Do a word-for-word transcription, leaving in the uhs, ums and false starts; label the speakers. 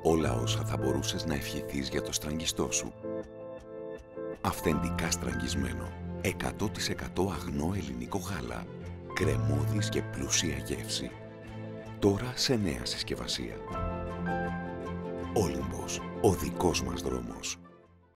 Speaker 1: Όλα όσα θα μπορούσες να ευχηθείς για το στραγγιστό σου. Αυθεντικά στραγγισμένο. εκατό τοις εκατό αγνό ελληνικό γάλα. Κρεμώδης και πλούσια γεύση. Τώρα σε νέα συσκευασία. Όλυμπος. Ο δικός μας δρόμος.